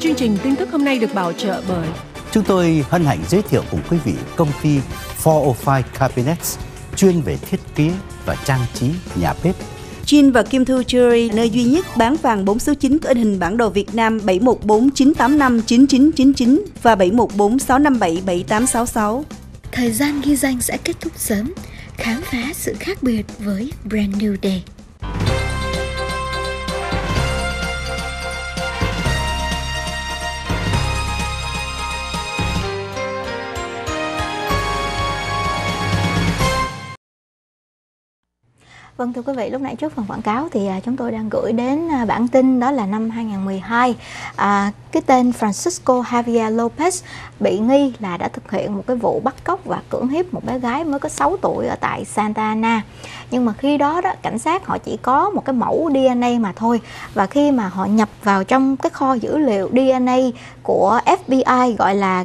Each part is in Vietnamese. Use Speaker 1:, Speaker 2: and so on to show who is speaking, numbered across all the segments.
Speaker 1: Chương trình tin tức hôm nay được bảo trợ bởi
Speaker 2: chúng tôi hân hạnh giới thiệu cùng quý vị công ty 405 Cabinets, chuyên về thiết kế và trang trí nhà bếp.
Speaker 3: Jin và Kim Thu Jewelry, nơi duy nhất bán vàng 4 số 9 có in hình bản đồ Việt Nam 714 985 9999 và 714 657 7866.
Speaker 4: Thời gian ghi danh sẽ kết thúc sớm. Khám phá sự khác biệt với Brand New Day.
Speaker 5: Vâng, thưa quý vị, lúc nãy trước phần quảng cáo thì chúng tôi đang gửi đến bản tin đó là năm 2012. Cái tên Francisco Javier Lopez bị nghi là đã thực hiện một cái vụ bắt cóc và cưỡng hiếp một bé gái mới có 6 tuổi ở tại Santa Ana. Nhưng mà khi đó cảnh sát họ chỉ có một cái mẫu DNA mà thôi. Và khi mà họ nhập vào trong cái kho dữ liệu DNA của FBI, gọi là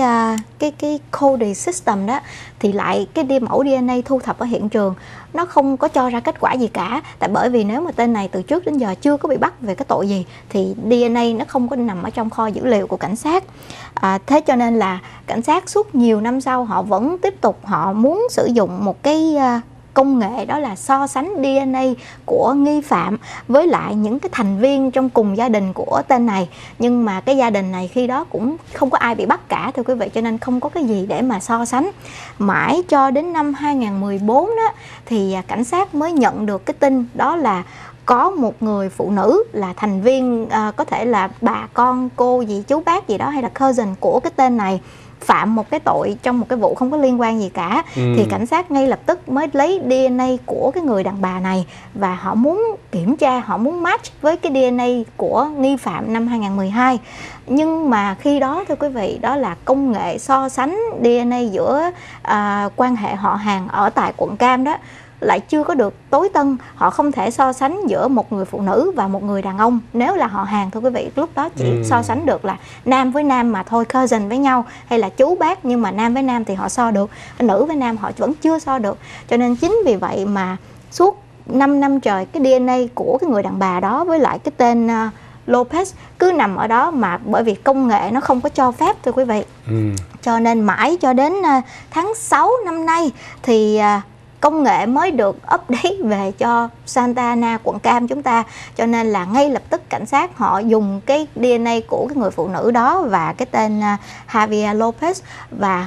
Speaker 5: cái coding system đó, thì lại cái mẫu DNA thu thập ở hiện trường nó không có cho ra kết quả gì cả. Tại bởi vì nếu mà tên này từ trước đến giờ chưa có bị bắt về cái tội gì thì DNA nó không có nằm ở trong kho dữ liệu của cảnh sát. Thế cho nên là cảnh sát suốt nhiều năm sau họ vẫn tiếp tục, họ muốn sử dụng một cái công nghệ, đó là so sánh DNA của nghi phạm với lại những cái thành viên trong cùng gia đình của tên này. Nhưng mà cái gia đình này khi đó cũng không có ai bị bắt cả, thưa quý vị, cho nên không có cái gì để mà so sánh. Mãi cho đến năm 2014 đó thì cảnh sát mới nhận được cái tin đó là có một người phụ nữ là thành viên, có thể là bà con, cô gì, chú bác gì đó, hay là cousin của cái tên này, phạm một cái tội trong một cái vụ không có liên quan gì cả. Thì cảnh sát ngay lập tức mới lấy DNA của cái người đàn bà này và họ muốn kiểm tra, họ muốn match với cái DNA của nghi phạm năm 2012. Nhưng mà khi đó, thưa quý vị, đó là công nghệ so sánh DNA giữa quan hệ họ hàng ở tại quận Cam đó lại chưa có được tối tân. Họ không thể so sánh giữa một người phụ nữ và một người đàn ông nếu là họ hàng, thưa quý vị. Lúc đó chỉ so sánh được là nam với nam mà thôi, cousin với nhau, hay là chú bác, nhưng mà nam với nam thì họ so được, nữ với nam họ vẫn chưa so được. Cho nên chính vì vậy mà suốt 5 năm trời cái DNA của cái người đàn bà đó với lại cái tên Lopez cứ nằm ở đó, mà bởi vì công nghệ nó không có cho phép, thưa quý vị. Cho nên mãi cho đến tháng 6 năm nay thì công nghệ mới được update về cho Santa Ana, quận Cam chúng ta. Cho nên là ngay lập tức cảnh sát họ dùng cái DNA của cái người phụ nữ đó và cái tên Javier Lopez, và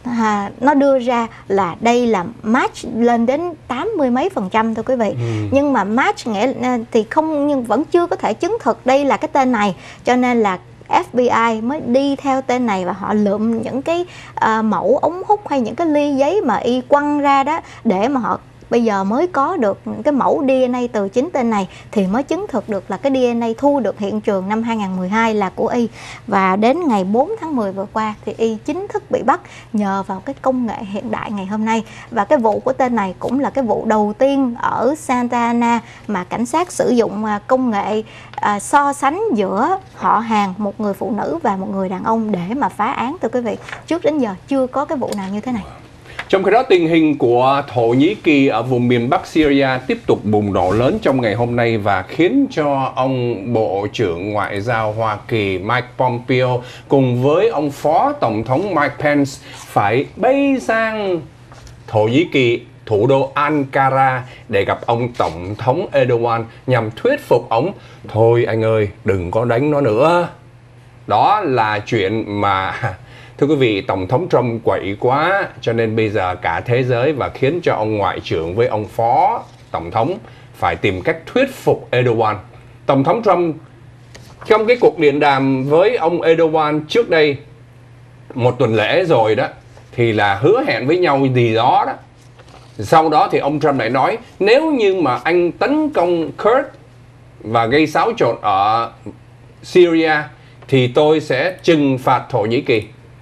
Speaker 5: nó đưa ra là đây là match lên đến 80 mấy %, thưa quý vị. Nhưng mà match nghĩa thì không, nhưng vẫn chưa có thể chứng thực đây là cái tên này. Cho nên là FBI mới đi theo tên này và họ lượm những cái mẫu ống hút hay những cái ly giấy mà y quăng ra đó, để mà họ bây giờ mới có được cái mẫu DNA từ chính tên này, thì mới chứng thực được là cái DNA thu được hiện trường năm 2012 là của y. Và đến ngày 4 tháng 10 vừa qua thì y chính thức bị bắt nhờ vào cái công nghệ hiện đại ngày hôm nay. Và cái vụ của tên này cũng là cái vụ đầu tiên ở Santa Ana mà cảnh sát sử dụng công nghệ so sánh giữa họ hàng, một người phụ nữ và một người đàn ông để mà phá án, thưa quý vị. Trước đến giờ chưa có cái vụ nào như thế này.
Speaker 6: Trong khi đó, tình hình của Thổ Nhĩ Kỳ ở vùng miền Bắc Syria tiếp tục bùng nổ lớn trong ngày hôm nay và khiến cho ông Bộ trưởng Ngoại giao Hoa Kỳ Mike Pompeo cùng với ông Phó Tổng thống Mike Pence phải bay sang Thổ Nhĩ Kỳ, thủ đô Ankara, để gặp ông Tổng thống Erdogan nhằm thuyết phục ông thôi anh ơi, đừng có đánh nó nữa. Đó là chuyện mà thưa quý vị, Tổng thống Trump quậy quá, cho nên bây giờ cả thế giới và khiến cho ông Ngoại trưởng với ông Phó Tổng thống phải tìm cách thuyết phục Erdogan. Tổng thống Trump trong cái cuộc điện đàm với ông Erdogan trước đây một tuần lễ rồi đó, thì là hứa hẹn với nhau gì đó đó. Sau đó thì ông Trump lại nói nếu như mà anh tấn công Kurd và gây xáo trộn ở Syria thì tôi sẽ trừng phạt Thổ Nhĩ Kỳ.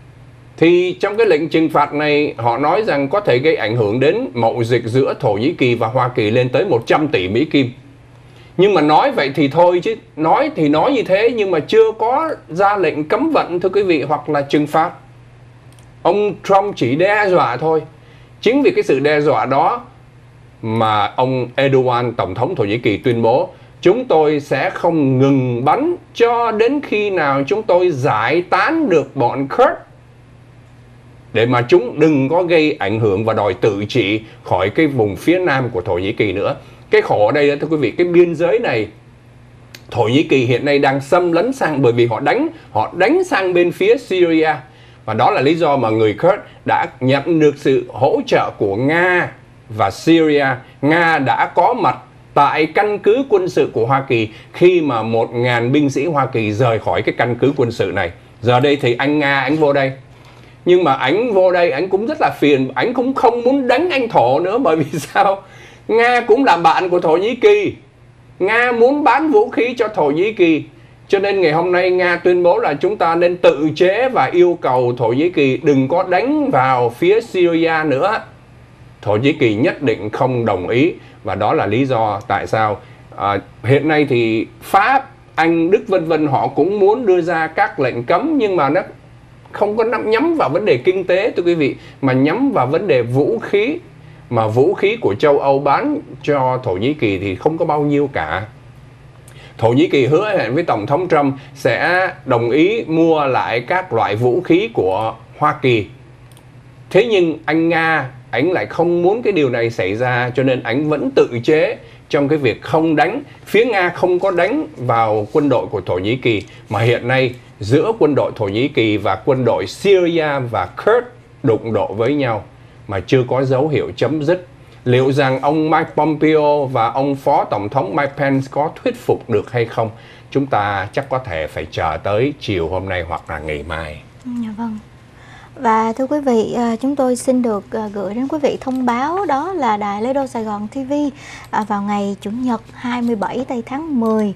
Speaker 6: Thì trong cái lệnh trừng phạt này họ nói rằng có thể gây ảnh hưởng đến mậu dịch giữa Thổ Nhĩ Kỳ và Hoa Kỳ lên tới 100 tỷ Mỹ Kim. Nhưng mà nói vậy thì thôi chứ, nói thì nói như thế nhưng mà chưa có ra lệnh cấm vận, thưa quý vị, hoặc là trừng phạt. Ông Trump chỉ đe dọa thôi. Chính vì cái sự đe dọa đó mà ông Erdogan, Tổng thống Thổ Nhĩ Kỳ, tuyên bố chúng tôi sẽ không ngừng bắn cho đến khi nào chúng tôi giải tán được bọn Kurd, để mà chúng đừng có gây ảnh hưởng và đòi tự trị khỏi cái vùng phía nam của Thổ Nhĩ Kỳ nữa. Cái khổ ở đây đó, thưa quý vị, cái biên giới này Thổ Nhĩ Kỳ hiện nay đang xâm lấn sang, bởi vì họ đánh sang bên phía Syria. Và đó là lý do mà người Kurd đã nhận được sự hỗ trợ của Nga và Syria. Nga đã có mặt tại căn cứ quân sự của Hoa Kỳ khi mà 1.000 binh sĩ Hoa Kỳ rời khỏi cái căn cứ quân sự này. Giờ đây thì anh Nga, anh vô đây. Nhưng mà anh vô đây, anh cũng rất là phiền. Anh cũng không muốn đánh anh Thổ nữa. Bởi vì sao? Nga cũng là bạn của Thổ Nhĩ Kỳ. Nga muốn bán vũ khí cho Thổ Nhĩ Kỳ. Cho nên ngày hôm nay Nga tuyên bố là chúng ta nên tự chế và yêu cầu Thổ Nhĩ Kỳ đừng có đánh vào phía Syria nữa. Thổ Nhĩ Kỳ nhất định không đồng ý. Và đó là lý do tại sao hiện nay thì Pháp, Anh, Đức vân vân họ cũng muốn đưa ra các lệnh cấm, nhưng mà nó không có nhắm vào vấn đề kinh tế, thưa quý vị, mà nhắm vào vấn đề vũ khí. Mà vũ khí của châu Âu bán cho Thổ Nhĩ Kỳ thì không có bao nhiêu cả. Thổ Nhĩ Kỳ hứa hẹn với Tổng thống Trump sẽ đồng ý mua lại các loại vũ khí của Hoa Kỳ. Thế nhưng anh Nga, anh lại không muốn cái điều này xảy ra, cho nên anh vẫn tự chế trong cái việc không đánh. Phía Nga không có đánh vào quân đội của Thổ Nhĩ Kỳ, mà hiện nay giữa quân đội Thổ Nhĩ Kỳ và quân đội Syria và Kurd đụng độ với nhau mà chưa có dấu hiệu chấm dứt. Liệu rằng ông Mike Pompeo và ông Phó Tổng thống Mike Pence có thuyết phục được hay không? Chúng ta chắc có thể phải chờ tới chiều hôm nay hoặc là ngày mai.
Speaker 5: Dạ vâng. Và thưa quý vị, chúng tôi xin được gửi đến quý vị thông báo đó là Đài Lê Đô Sài Gòn TV vào ngày Chủ nhật 27 tây tháng 10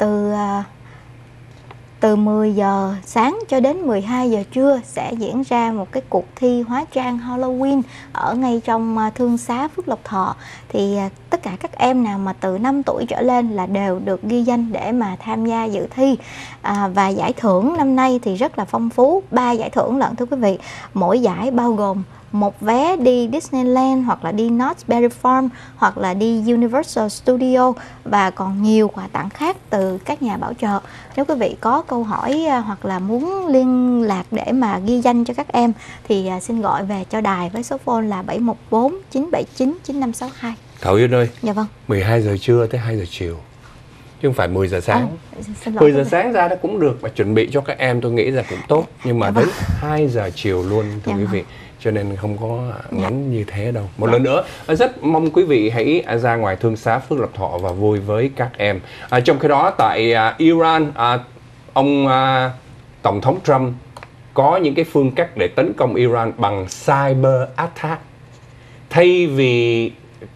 Speaker 5: từ 10 giờ sáng cho đến 12 giờ trưa sẽ diễn ra một cái cuộc thi hóa trang Halloween ở ngay trong thương xá Phước Lộc Thọ. Thì tất cả các em nào mà từ 5 tuổi trở lên là đều được ghi danh để mà tham gia dự thi. Và giải thưởng năm nay thì rất là phong phú, 3 giải thưởng lận thưa quý vị. Mỗi giải bao gồm một vé đi Disneyland hoặc là đi Knott's Berry Farm hoặc là đi Universal Studio và còn nhiều quà tặng khác từ các nhà bảo trợ. Nếu quý vị có câu hỏi hoặc là muốn liên lạc để mà ghi danh cho các em thì xin gọi về cho đài với số phone là 714 979 9562.
Speaker 6: Thảo Yên ơi,
Speaker 5: dạ vâng,
Speaker 6: 12 giờ trưa tới 2 giờ chiều chứ không phải 10 giờ sáng. 10 giờ sáng ra đó cũng được, mà chuẩn bị cho các em tôi nghĩ là cũng tốt. Nhưng mà đến 2 giờ chiều luôn thưa quý vị. Cho nên không có ngắn như thế đâu. Một lần nữa, rất mong quý vị hãy ra ngoài thương xá Phước Lộc Thọ và vui với các em. Trong khi đó tại Iran, ông Tổng thống Trump có những cái phương cách để tấn công Iran bằng cyber attack. Thay vì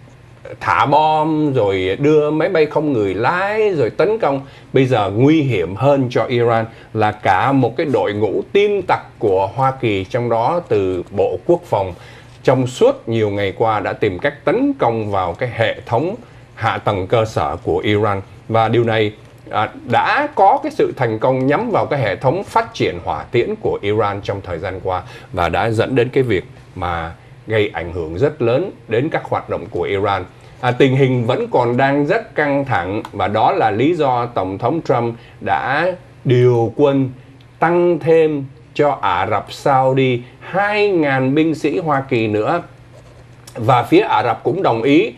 Speaker 6: thả bom rồi đưa máy bay không người lái rồi tấn công, bây giờ nguy hiểm hơn cho Iran là cả một cái đội ngũ tin tặc của Hoa Kỳ, trong đó từ Bộ Quốc phòng, trong suốt nhiều ngày qua đã tìm cách tấn công vào cái hệ thống hạ tầng cơ sở của Iran. Và điều này đã có cái sự thành công nhắm vào cái hệ thống phát triển hỏa tiễn của Iran trong thời gian qua, và đã dẫn đến cái việc mà gây ảnh hưởng rất lớn đến các hoạt động của Iran. Tình hình vẫn còn đang rất căng thẳng, và đó là lý do Tổng thống Trump đã điều quân tăng thêm cho Ả Rập Saudi 2.000 binh sĩ Hoa Kỳ nữa. Và phía Ả Rập cũng đồng ý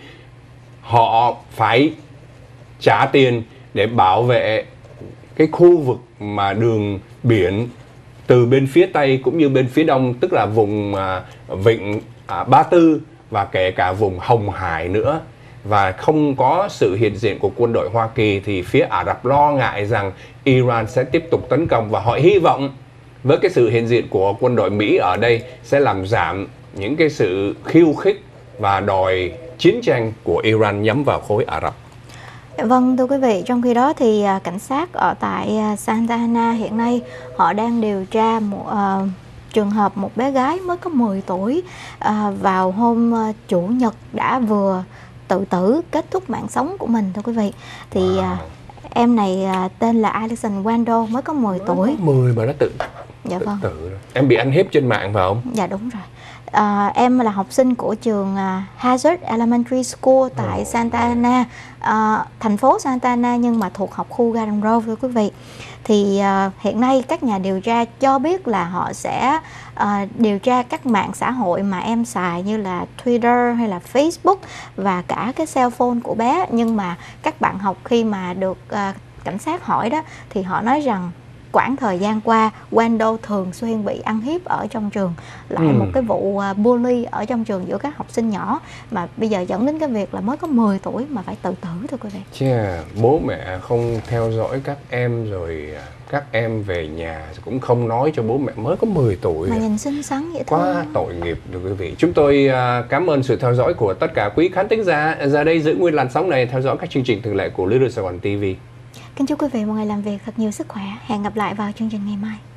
Speaker 6: họ phải trả tiền để bảo vệ cái khu vực mà đường biển từ bên phía Tây cũng như bên phía Đông, tức là vùng vịnh Ba Tư và kể cả vùng Hồng Hải nữa. Và không có sự hiện diện của quân đội Hoa Kỳ thì phía Ả Rập lo ngại rằng Iran sẽ tiếp tục tấn công, và họ hy vọng với cái sự hiện diện của quân đội Mỹ ở đây sẽ làm giảm những cái sự khiêu khích và đòi chiến tranh của Iran nhắm vào khối Ả Rập.
Speaker 5: Vâng, thưa quý vị, trong khi đó thì cảnh sát ở tại Santa Ana hiện nay họ đang điều tra một trường hợp một bé gái mới có 10 tuổi vào hôm Chủ nhật đã vừa tự tử, kết thúc mạng sống của mình thưa quý vị. Thì em này tên là Alison Wando, mới có 10 tuổi.
Speaker 6: 10 mà nó tự
Speaker 5: dạ vâng.
Speaker 6: tử. Em bị ăn hiếp trên mạng phải không?
Speaker 5: Dạ đúng rồi. Em là học sinh của trường Hazard Elementary School tại Santa Ana, thành phố Santa Ana nhưng mà thuộc học khu Garden Grove thưa quý vị. Thì hiện nay các nhà điều tra cho biết là họ sẽ điều tra các mạng xã hội mà em xài như là Twitter hay là Facebook và cả cái cell phone của bé. Nhưng mà các bạn học khi mà được cảnh sát hỏi đó thì họ nói rằng quãng thời gian qua Wendell thường xuyên bị ăn hiếp ở trong trường, lại một cái vụ bully ở trong trường giữa các học sinh nhỏ mà bây giờ dẫn đến cái việc là mới có 10 tuổi mà phải tự tử thưa quý vị.
Speaker 6: Bố mẹ không theo dõi các em, rồi các em về nhà cũng không nói cho bố mẹ, mới có 10 tuổi
Speaker 5: mà nhìn xinh xắn vậy thôi.
Speaker 6: Quá tội nghiệp thưa quý vị. Chúng tôi cảm ơn sự theo dõi của tất cả quý khán thính giả. Giờ đây giữ nguyên làn sóng này, theo dõi các chương trình thường lệ của Little Sài Gòn TV.
Speaker 5: Kính chúc quý vị một ngày làm việc thật nhiều sức khỏe. Hẹn gặp lại vào chương trình ngày mai.